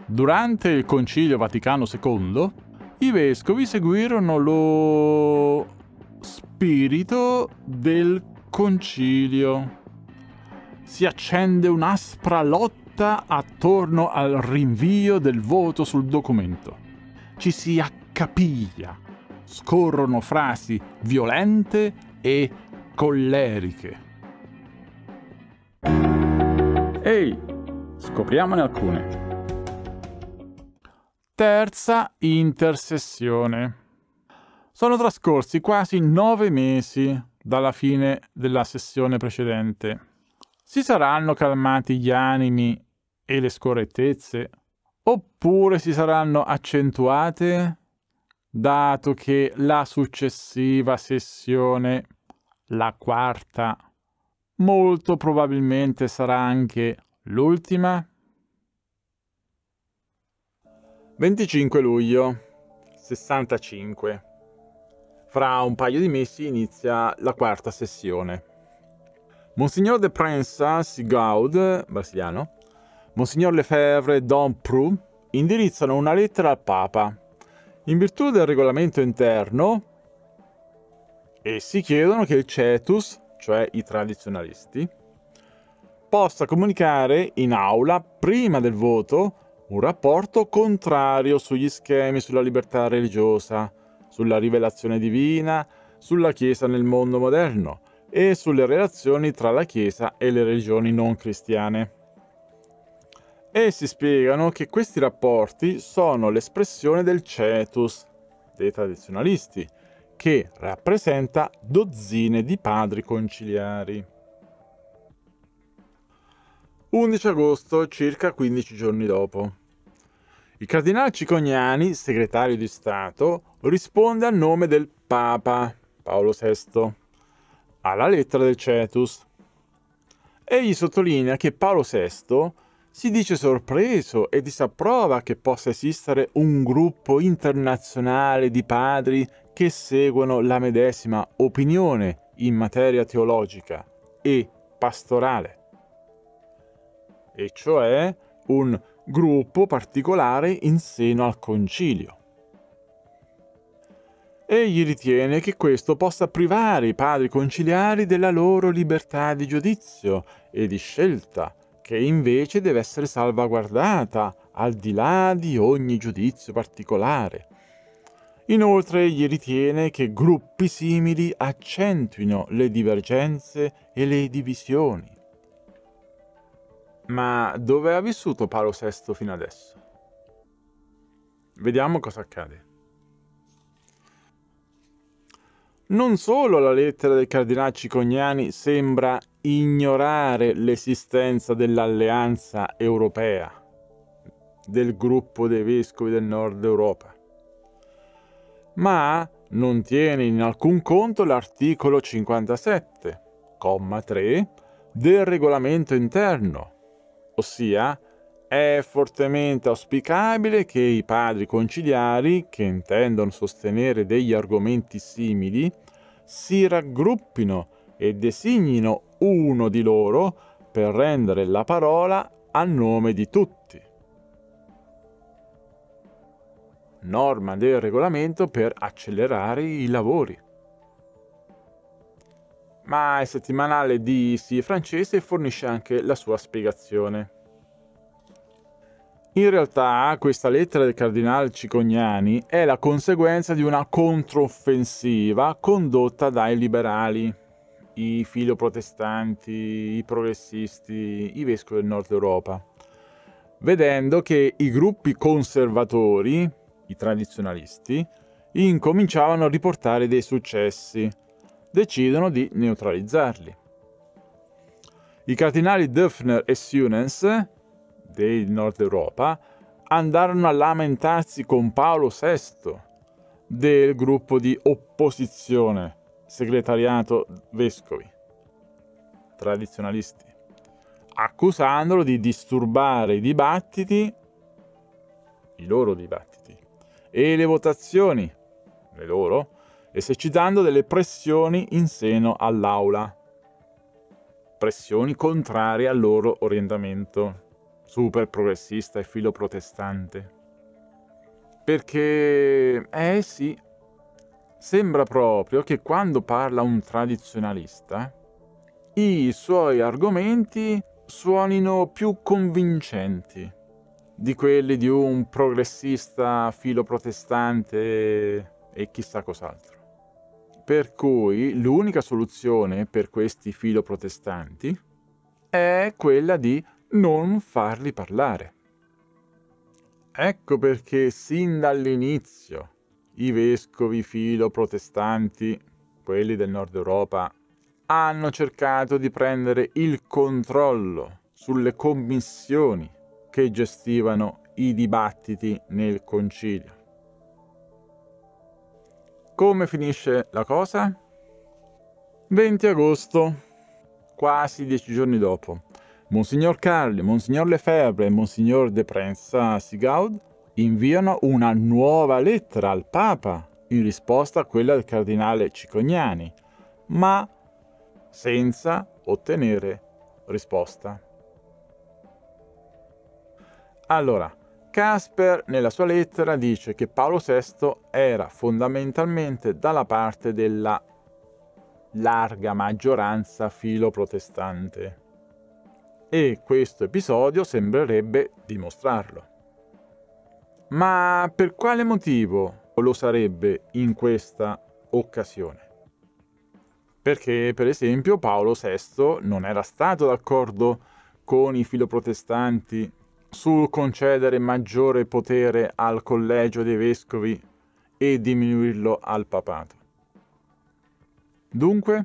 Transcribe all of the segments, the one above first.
Durante il Concilio Vaticano II, i vescovi seguirono lo spirito del concilio. Si accende un'aspra lotta attorno al rinvio del voto sul documento. Ci si accapiglia. Scorrono frasi violente e colleriche. Ehi, scopriamone alcune. Terza intersessione. Sono trascorsi quasi 9 mesi dalla fine della sessione precedente. Si saranno calmati gli animi e le scorrettezze? Oppure si saranno accentuate, dato che la successiva sessione, la quarta, molto probabilmente sarà anche l'ultima? 25 luglio 65. Fra un paio di mesi inizia la quarta sessione. Monsignor de Prensas Gaud, brasiliano, Monsignor Lefebvre e Dom Prou indirizzano una lettera al Papa in virtù del regolamento interno e si chiedono che il Cetus, cioè i tradizionalisti, possa comunicare in aula prima del voto un rapporto contrario sugli schemi sulla libertà religiosa, sulla rivelazione divina, sulla Chiesa nel mondo moderno e sulle relazioni tra la Chiesa e le religioni non cristiane. Essi spiegano che questi rapporti sono l'espressione del Cetus, dei tradizionalisti, che rappresenta dozzine di padri conciliari. 11 agosto, circa 15 giorni dopo. Il cardinale Cicognani, segretario di Stato, risponde a nome del Papa Paolo VI alla lettera del Cetus. Egli sottolinea che Paolo VI si dice sorpreso e disapprova che possa esistere un gruppo internazionale di padri che seguono la medesima opinione in materia teologica e pastorale, e cioè un gruppo particolare in seno al concilio. Egli ritiene che questo possa privare i padri conciliari della loro libertà di giudizio e di scelta, che invece deve essere salvaguardata al di là di ogni giudizio particolare. Inoltre egli ritiene che gruppi simili accentuino le divergenze e le divisioni. Ma dove ha vissuto Paolo VI fino adesso? Vediamo cosa accade. Non solo la lettera del cardinale Cicognani sembra ignorare l'esistenza dell'alleanza europea, del gruppo dei vescovi del nord Europa, ma non tiene in alcun conto l'articolo 57, comma 3, del regolamento interno, ossia è fortemente auspicabile che i padri conciliari, che intendono sostenere degli argomenti simili, si raggruppino e designino uno di loro per rendere la parola a nome di tutti. Norma del regolamento per accelerare i lavori. Ma il settimanale DC francese fornisce anche la sua spiegazione. In realtà questa lettera del cardinale Cicognani è la conseguenza di una controffensiva condotta dai liberali, i filoprotestanti, i progressisti, i vescovi del nord Europa, vedendo che i gruppi conservatori, i tradizionalisti, incominciavano a riportare dei successi, decidono di neutralizzarli. I cardinali Döpfner e Suenens del nord Europa andarono a lamentarsi con Paolo VI del gruppo di opposizione, segretariato vescovi, tradizionalisti, accusandolo di disturbare i dibattiti, i loro dibattiti, e le votazioni, le loro, esercitando delle pressioni in seno all'aula, pressioni contrarie al loro orientamento super progressista e filo protestante. Perché, sì, sembra proprio che quando parla un tradizionalista, i suoi argomenti suonino più convincenti di quelli di un progressista filo protestante e chissà cos'altro. Per cui l'unica soluzione per questi filo protestanti è quella di non farli parlare. Ecco perché sin dall'inizio i vescovi filo protestanti, quelli del nord Europa, hanno cercato di prendere il controllo sulle commissioni che gestivano i dibattiti nel concilio. Come finisce la cosa? 20 agosto, quasi 10 giorni dopo, Monsignor Carli, Monsignor Lefebvre e Monsignor de Prensa-Sigaud inviano una nuova lettera al Papa in risposta a quella del cardinale Cicognani, ma senza ottenere risposta. Allora, Casper nella sua lettera dice che Paolo VI era fondamentalmente dalla parte della larga maggioranza filo-protestante e questo episodio sembrerebbe dimostrarlo. Ma per quale motivo lo sarebbe in questa occasione? Perché, per esempio, Paolo VI non era stato d'accordo con i filoprotestanti sul concedere maggiore potere al collegio dei vescovi e diminuirlo al papato. Dunque,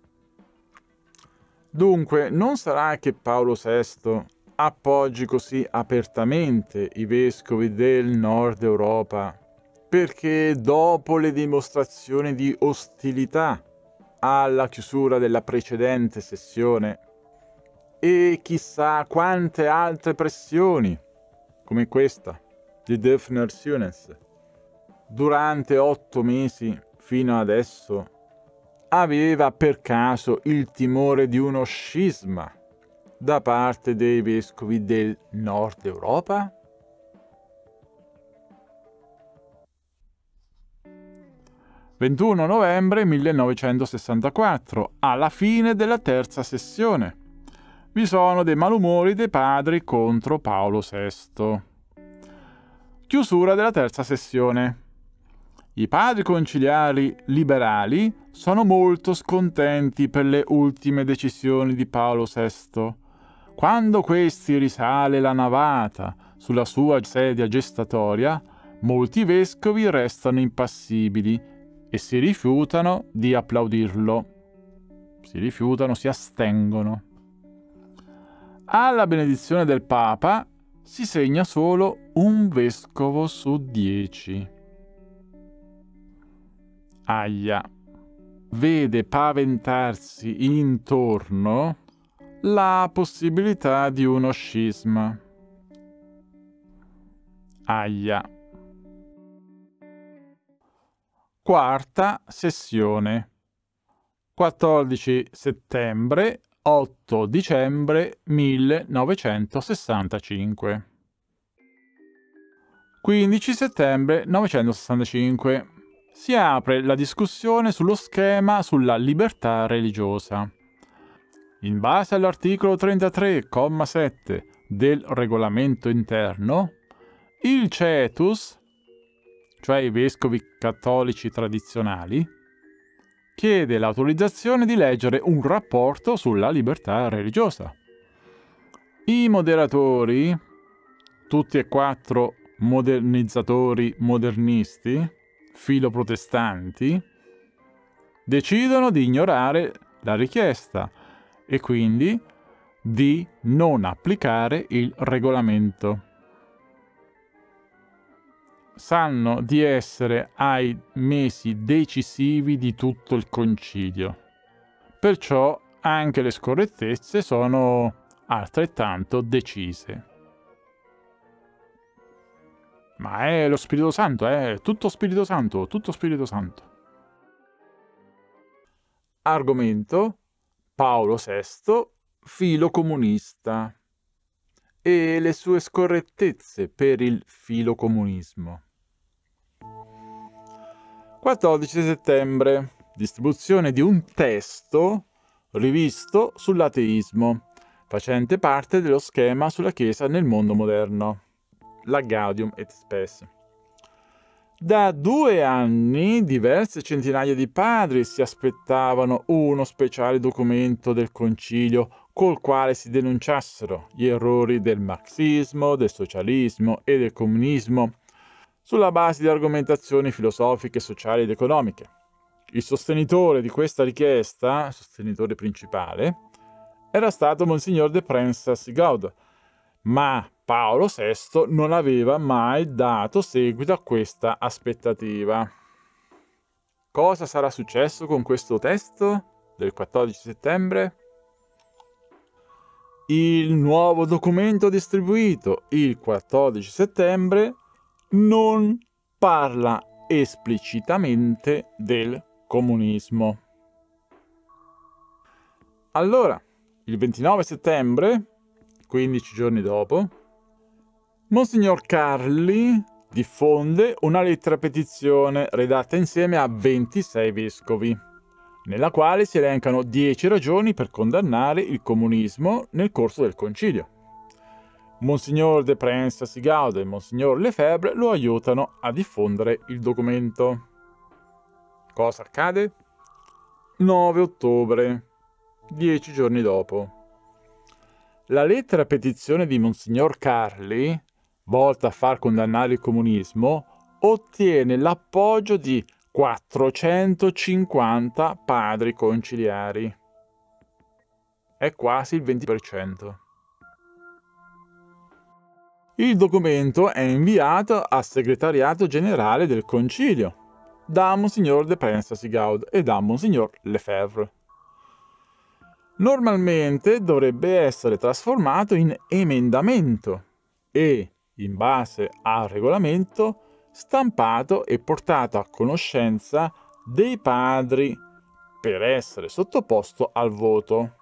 non sarà che Paolo VI appoggi così apertamente i vescovi del nord Europa perché dopo le dimostrazioni di ostilità alla chiusura della precedente sessione e chissà quante altre pressioni, come questa di Döpfner Sünness, durante 8 mesi fino adesso, aveva per caso il timore di uno scisma da parte dei vescovi del nord Europa? «21 novembre 1964, alla fine della terza sessione. Vi sono dei malumori dei padri contro Paolo VI. Chiusura della terza sessione. I padri conciliari liberali sono molto scontenti per le ultime decisioni di Paolo VI. Quando questi risale la navata sulla sua sedia gestatoria, molti vescovi restano impassibili e si rifiutano di applaudirlo. Si astengono. Alla benedizione del Papa si segna solo un vescovo su 10. Aia. Vede paventarsi intorno la possibilità di uno scisma. Aia. Quarta sessione. 14 settembre 8 dicembre 1965. 15 settembre 1965. Si apre la discussione sullo schema sulla libertà religiosa. In base all'articolo 33,7 del regolamento interno, il Cetus, cioè i vescovi cattolici tradizionali, chiede l'autorizzazione di leggere un rapporto sulla libertà religiosa. I moderatori, tutti e 4 modernizzatori modernisti, filoprotestanti, decidono di ignorare la richiesta e quindi di non applicare il regolamento. Sanno di essere ai mesi decisivi di tutto il concilio. Perciò anche le scorrettezze sono altrettanto decise. Ma è lo Spirito Santo, tutto Spirito Santo, tutto Spirito Santo. Argomento: Paolo VI, filo comunista. e le sue scorrettezze per il filocomunismo. 14 settembre. Distribuzione di un testo rivisto sull'ateismo, facente parte dello schema sulla Chiesa nel mondo moderno, la Gaudium et Spes. Da 2 anni diverse centinaia di padri si aspettavano uno speciale documento del Concilio col quale si denunciassero gli errori del marxismo, del socialismo e del comunismo sulla base di argomentazioni filosofiche, sociali ed economiche. Il sostenitore di questa richiesta, sostenitore principale, era stato Monsignor de Prensas-Sigaud, ma Paolo VI non aveva mai dato seguito a questa aspettativa. Cosa sarà successo con questo testo del 14 settembre? Il nuovo documento distribuito il 14 settembre non parla esplicitamente del comunismo. Allora, il 29 settembre, 15 giorni dopo, Monsignor Carli diffonde una lettera petizione redatta insieme a 26 vescovi, nella quale si elencano 10 ragioni per condannare il comunismo nel corso del concilio. Monsignor de Prensas-Sigaud e Monsignor Lefebvre lo aiutano a diffondere il documento. Cosa accade? 9 ottobre, 10 giorni dopo. La lettera petizione di Monsignor Carli, volta a far condannare il comunismo, ottiene l'appoggio di 450 padri conciliari. È quasi il 20%. Il documento è inviato al segretariato generale del concilio da Monsignor de Prensas-Sigaud e da Monsignor Lefebvre. Normalmente dovrebbe essere trasformato in emendamento e, in base al regolamento, stampato e portato a conoscenza dei padri per essere sottoposto al voto.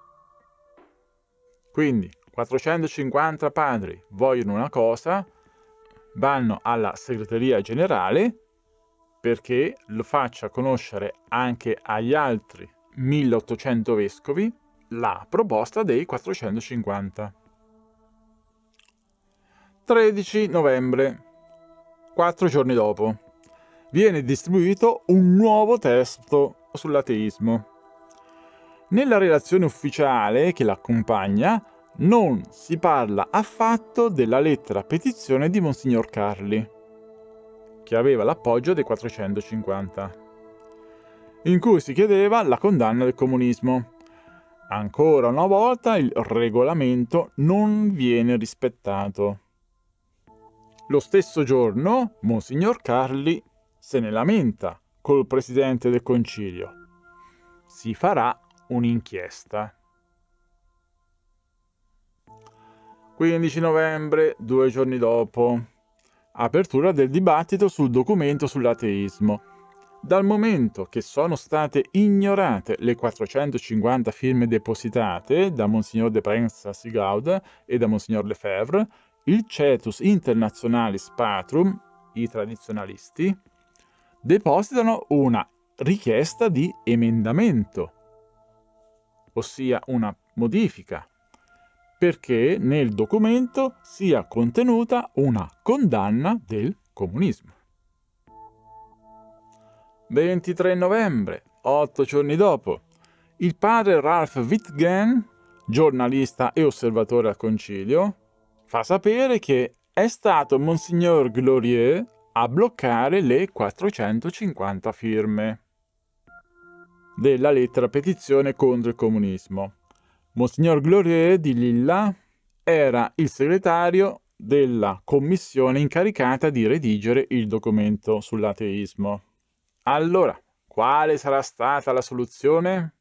Quindi 450 padri vogliono una cosa, vanno alla segreteria generale perché lo faccia conoscere anche agli altri 1800 vescovi la proposta dei 450. 13 novembre, 4 giorni dopo, viene distribuito un nuovo testo sull'ateismo. Nella relazione ufficiale che l'accompagna non si parla affatto della lettera petizione di Monsignor Carli, che aveva l'appoggio dei 450, in cui si chiedeva la condanna del comunismo. Ancora una volta il regolamento non viene rispettato. Lo stesso giorno, Monsignor Carli se ne lamenta col presidente del concilio. Si farà un'inchiesta. 15 novembre, 2 giorni dopo. Apertura del dibattito sul documento sull'ateismo. Dal momento che sono state ignorate le 450 firme depositate da Monsignor de Prensas-Sigaud e da Monsignor Lefebvre, il Cetus Internationalis Patrum, i tradizionalisti, depositano una richiesta di emendamento, ossia una modifica, perché nel documento sia contenuta una condanna del comunismo. 23 novembre, 8 giorni dopo, il padre Ralph Wittgen, giornalista e osservatore al concilio, fa sapere che è stato Monsignor Glorieux a bloccare le 450 firme della lettera petizione contro il comunismo. Monsignor Glorieux di Lilla era il segretario della commissione incaricata di redigere il documento sull'ateismo. Allora, quale sarà stata la soluzione?